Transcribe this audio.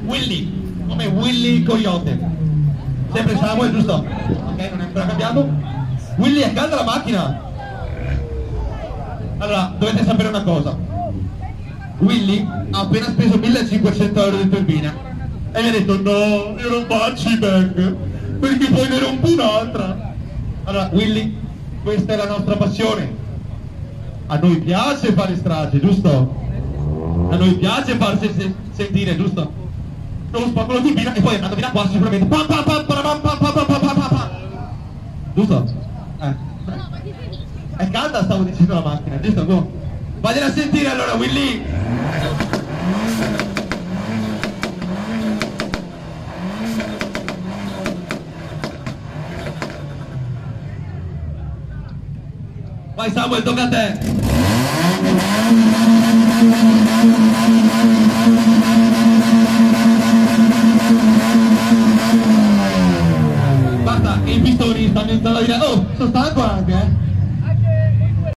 Willy, come Willy Coyote. Sempre Samuel, giusto? Ok, non è ancora cambiato. Willy, è calda la macchina. Allora, dovete sapere una cosa. Willy ha appena speso 1500 euro di turbina e mi ha detto no, io non faccio i bang perché poi ne rompo un'altra. Allora, Willy, questa è la nostra passione. A noi piace fare strage, giusto? A noi piace farsi sentire, giusto? Non spacco la turbina e poi andando fino a qua sicuramente pam pam pam pam pam pam pam pam pam pam. Giusto? È calda, stavo dicendo la macchina, giusto? Go. Vagliela a sentire allora, Willy! Vai Samuel, tocca a te! Basta, i pistoni stanno iniziando a dire, oh, sono stanco anche,